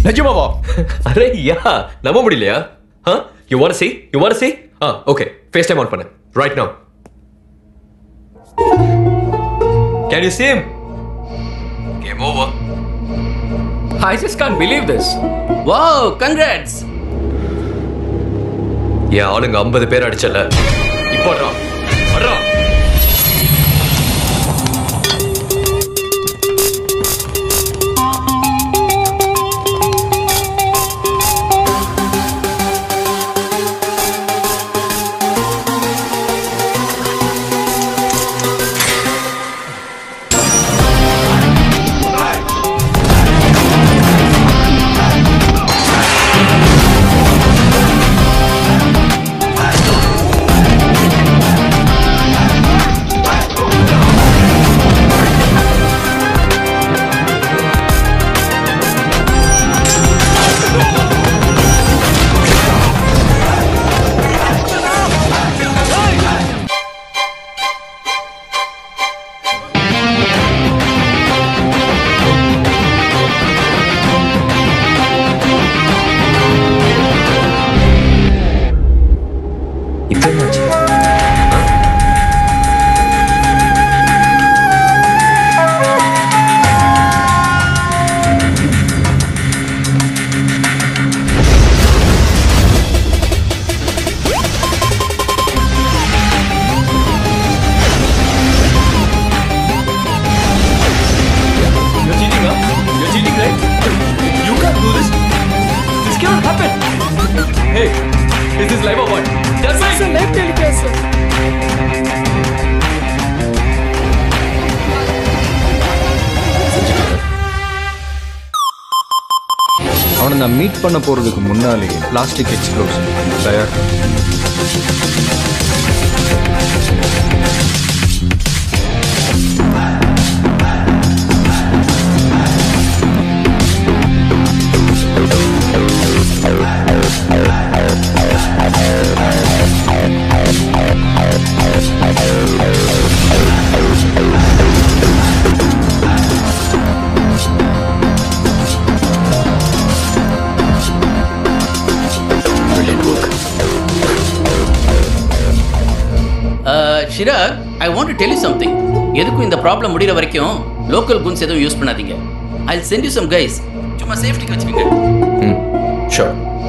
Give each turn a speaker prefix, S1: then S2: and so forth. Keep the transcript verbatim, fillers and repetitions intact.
S1: நிஜமாவா?
S2: அரே யா, நம்ப முடியலையா? Huh? You want to see? You want to see? Ah, okay. FaceTime on பண்ணு. Right now. Can you see him? Game over.
S1: I just can't believe this.
S3: Wow, congrats.
S2: Yeah, ஆளுங்க ஐம்பது பேர் அடிச்சல. இப்போ வர்றா. வர்றா.
S1: அவனை நான் மீட் பண்ண போறதுக்கு முன்னாலே பிளாஸ்டிக் எக்ஸ்ப்ளோஷன் தயார்.
S3: Shirag, I want to tell you something. எதுக்கும் இந்த ப்ராப்ளம் முடிகிற வரைக்கும் லோக்கல் குன்ஸ் எதுவும் யூஸ் பண்ணாதீங்க. I'll send you some guys. சும்மா சேஃப்டிக்கு வச்சுக்கோங்க.
S2: ம், ஷூர்.